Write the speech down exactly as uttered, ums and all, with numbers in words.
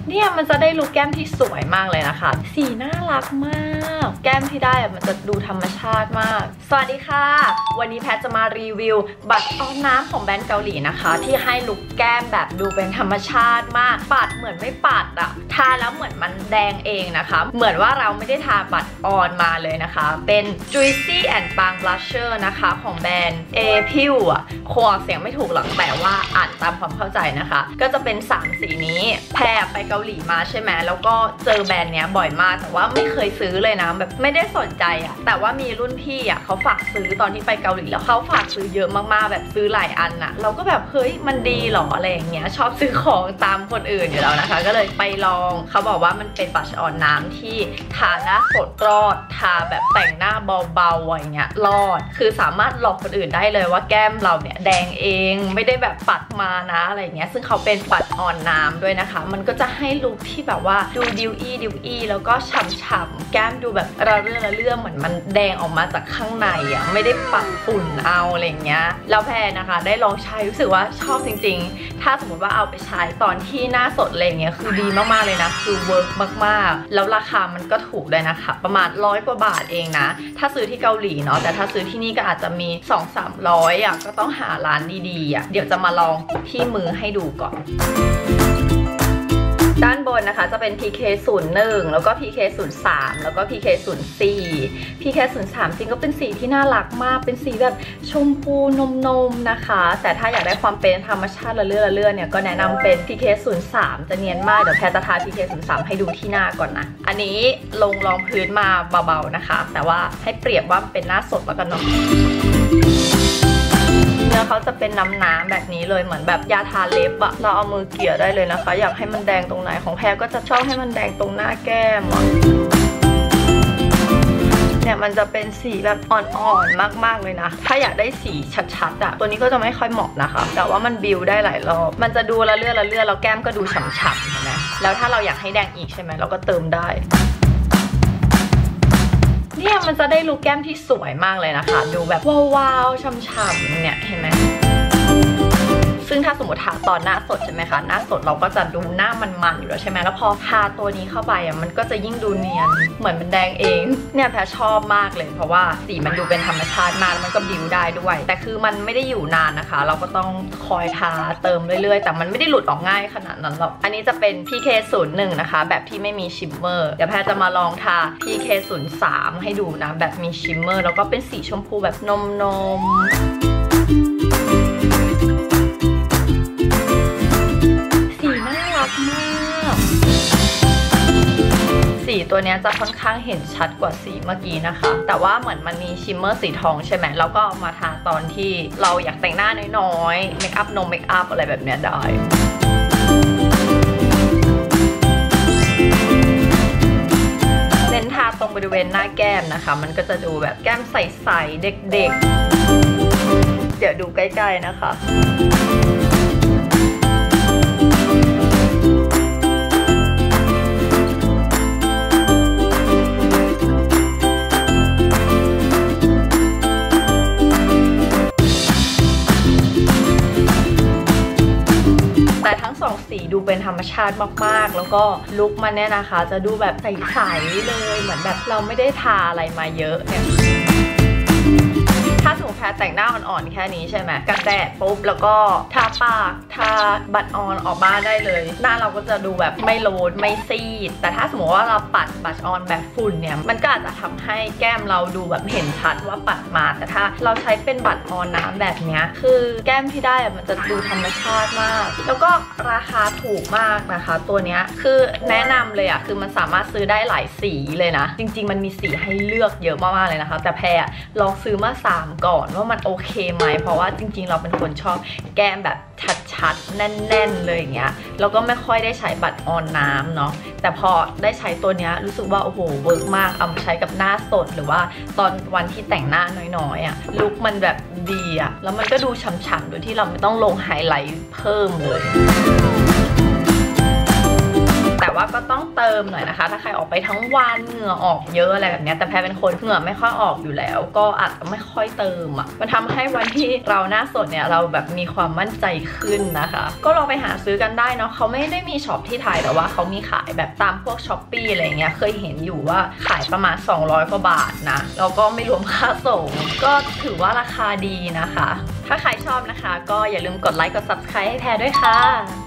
เนี่ยมันจะได้ลุคแก้มที่สวยมากเลยนะคะสีน่ารักมากแก้มที่ได้มันจะดูธรรมชาติมากสวัสดีค่ะวันนี้แพทจะมารีวิวบัตรออนน้ำของแบรนด์เกาหลีนะคะที่ให้ลุคแก้มแบบดูเป็นธรรมชาติมากปัดเหมือนไม่ปัดอะทาแล้วเหมือนมันแดงเองนะคะเหมือนว่าเราไม่ได้ทาบัตรออนมาเลยนะคะเป็น Juicy and Bang Blusher นะคะของแบรนด์ เอ พิว อะคงออกเสียงไม่ถูกหรอกแต่ว่าอ่านตามความเข้าใจนะคะก็จะเป็นสามสีนี้แพรไปเกาหลีมาใช่ไหมแล้วก็เจอแบรนด์เนี้ยบ่อยมากแต่ว่าไม่เคยซื้อเลยนะแบบไม่ได้สนใจอะแต่ว่ามีรุ่นพี่อะเขาฝากซื้อตอนที่ไปเกาหลีแล้วเขาฝากซื้อเยอะมากๆแบบซื้อหลายอันอะเราก็แบบเฮ้ยมันดีหรออะไรอย่างเงี้ยชอบซื้อของตามคนอื่นอยู่แล้วนะคะก็เลยไปลองเขาบอกว่ามันเป็นบัตรออนน้ำที่ทาหน้าสดรอดทาแบบแต่งหน้าเบาๆอย่างเงี้ยรอดคือสามารถหลอกคนอื่นได้เลยว่าแก้มเราเนี่ยแดงเองไม่ได้แบบปัดมานะอะไรเงี้ยซึ่งเขาเป็นบัตรออนน้ำด้วยนะคะมันก็จะให้ลุคที่แบบว่าดูดิวอี้ดิวอี้แล้วก็ฉ่ำๆแก้มดูแบบระเรื่อระเรื่อเหมือนมันแดงออกมาจากข้างในอ่ะไม่ได้ปัดฝุ่นเอาอะไรเงี้ยแล้วแพรนะคะได้ลองใช้รู้สึกว่าชอบจริงๆถ้าสมมติว่าเอาไปใช้ตอนที่หน้าสดอะไรเงี้ยคือดีมากๆเลยนะคือเวิร์กมากๆแล้วราคามันก็ถูกเลยนะคะประมาณร้อยกว่าบาทเองนะถ้าซื้อที่เกาหลีเนาะแต่ถ้าซื้อที่นี่ก็อาจจะมี สองถึงสามร้อย อ่ะก็ต้องหาร้านดีๆอ่ะเดี๋ยวจะมาลองที่มือให้ดูก่อนด้านบนนะคะจะเป็น พี เค ศูนย์ หนึ่ง แล้วก็ พี เค ศูนย์ สาม แล้วก็ พี เค ศูนย์ สี่ พี เค ศูนย์ สาม จริงก็เป็นสีที่น่ารักมากเป็นสีแบบชมพูนมๆนะคะแต่ถ้าอยากได้ความเป็นธรรมชาติละเลื่อละเลื่อเนี่ยก็แนะนำเป็น พี เค ศูนย์ สาม จะเนียนมากเดี๋ยวแพรจะทา พี เค ศูนย์ สาม ให้ดูที่หน้าก่อนนะอันนี้ลงรองพื้นมาเบาๆนะคะแต่ว่าให้เปรียบว่าเป็นหน้าสดแล้วกันเนาะเนื้อเขาจะเป็นน้ำๆแบบนี้เลยเหมือนแบบยาทาเล็บอะเราเอามือเกี่ยได้เลยนะคะอยากให้มันแดงตรงไหนของแพรก็จะชอบให้มันแดงตรงหน้าแก้มอะเนี่ยมันจะเป็นสีแบบอ่อนๆมากๆเลยนะถ้าอยากได้สีชัดๆอะตัวนี้ก็จะไม่ค่อยเหมาะนะคะแต่ว่ามันบิวได้หลายรอบมันจะดูละเลื่อละเลื่อแล้วแก้มก็ดูฉ่ำๆเห็นไหมแล้วถ้าเราอยากให้แดงอีกใช่ไหมเราก็เติมได้เนี่ยมันจะได้ลุคแก้มที่สวยมากเลยนะคะดูแบบว้าวๆช่ำๆเนี่ยเห็นไหมซึ่งถ้าสมมติทาตอนหน้าสดใช่ไหมคะหน้าสดเราก็จะดูหน้ามันๆอยู่แล้วใช่ไหมแล้วพอทาตัวนี้เข้าไปอ่ะมันก็จะยิ่งดูเนียนเหมือนมันแดงเองเนี่ยแพรชอบมากเลยเพราะว่าสีมันดูเป็นธรรมชาติมากมันก็บิวได้ด้วยแต่คือมันไม่ได้อยู่นานนะคะเราก็ต้องคอยทาเติมเรื่อยๆแต่มันไม่ได้หลุดออกง่ายขนาดนั้นหรอกอันนี้จะเป็น พี เค ศูนย์ หนึ่ง นะคะแบบที่ไม่มีชิมเมอร์เดี๋ยวแพรจะมาลองทา พี เค ศูนย์ สาม ให้ดูนะแบบมีชิมเมอร์แล้วก็เป็นสีชมพูแบบนมๆสีตัวนี้จะค่อนข้างเห็นชัดกว่าสีเมื่อกี้นะคะแต่ว่าเหมือนมันมีชิมเมอร์สีทองใช่ไหมแล้วก็มาทาตอนที่เราอยากแต่งหน้าน้อยๆเมคอัพนมเมคอัพอะไรแบบเนี้ยได้เน้นทาตรงบริเวณหน้าแก้มนะคะมันก็จะดูแบบแก้มใสๆเด็กๆเดี๋ยวดูใกล้ๆนะคะสีดูเป็นธรรมชาติมากๆแล้วก็ลุคมันเนี่ยนะคะจะดูแบบใสๆเลยเหมือนแบบเราไม่ได้ทาอะไรมาเยอะเนี่ยถ้าสมมติแพรแต่งหน้าอ่อนๆแค่นี้ใช่ไหมกันแดดปุ๊บแล้วก็ทาปากทาบัตรออนออกมาได้เลยหน้าเราก็จะดูแบบไม่โลดไม่ซีดแต่ถ้าสมมติว่าเราปัดบัตรออนแบบฝุ่นเนี่ยมันก็อาจจะทำให้แก้มเราดูแบบเห็นชัดว่าปัดมาแต่ถ้าเราใช้เป็นบัตรออนน้ำแบบเนี้ยคือแก้มที่ได้มันจะดูธรรมชาติมากแล้วก็ราคาถูกมากนะคะตัวเนี้ยคือแนะนำเลยอะคือมันสามารถซื้อได้หลายสีเลยนะจริงๆมันมีสีให้เลือกเยอะมากๆเลยนะคะแต่แพรลองซื้อมาสามก่อนว่ามันโอเคไหมเพราะว่าจริงๆเราเป็นคนชอบแก้มแบบชัดๆแน่นๆเลยอย่างเงี้ยแล้วก็ไม่ค่อยได้ใช้บัตรออนน้ำเนาะแต่พอได้ใช้ตัวเนี้ยรู้สึกว่าโอ้โหเวิร์กมากเอามาใช้กับหน้าสดหรือว่าตอนวันที่แต่งหน้าน้อยๆอ่ะลุคมันแบบดีอ่ะแล้วมันก็ดูฉ่ำๆโดยที่เราไม่ต้องลงไฮไลท์เพิ่มเลยแต่ว่าก็ต้องเติติมหน่อยนะคะถ้าใครออกไปทั้งวันเหงื่อออกเยอะอะไรแบบนี้แต่แพรเป็นคนเหงื่อไม่ค่อยออกอยู่แล้วก็อาจจะไม่ค่อยเติมอ่ะมันทำให้วันที่เราหน้าสดเนี่ยเราแบบมีความมั่นใจขึ้นนะคะก็ลองไปหาซื้อกันได้เนาะเขาไม่ได้มีช็อปที่ไทยแต่ว่าเขามีขายแบบตามพวกช้อปปี้อะไรเงี้ยเคยเห็นอยู่ว่าขายประมาณสองร้อยกว่าบาทนะแล้วก็ไม่รวมค่าส่งก็ถือว่าราคาดีนะคะถ้าใครชอบนะคะก็อย่าลืมกดไลค์กด ซับสไครบ์ ให้แพรด้วยค่ะ